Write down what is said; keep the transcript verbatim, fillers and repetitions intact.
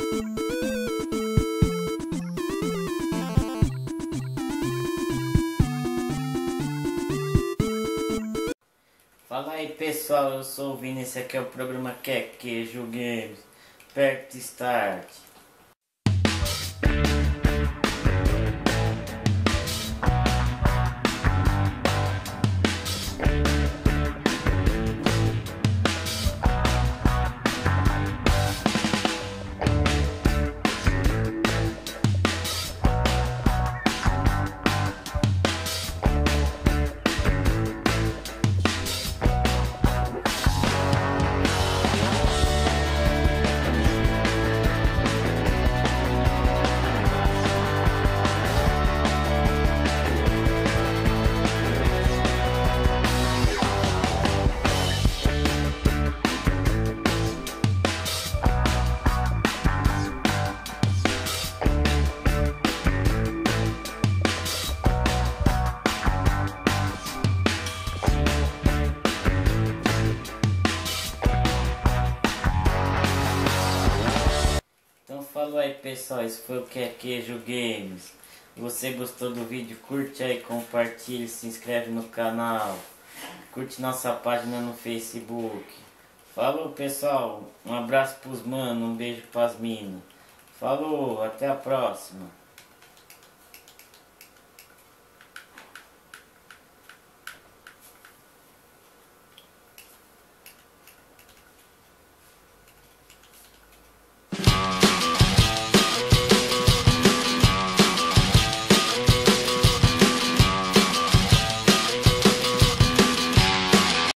Fala aí pessoal, eu sou o Vini, esse aqui é o programa Quer Queijo Games. Perto Start. Então falou aí pessoal, esse foi o Quer Queijo Games. Se você gostou do vídeo, curte aí, compartilha, se inscreve no canal. Curte nossa página no Facebook. Falou pessoal, um abraço pros manos, um beijo pras minas. Falou, até a próxima.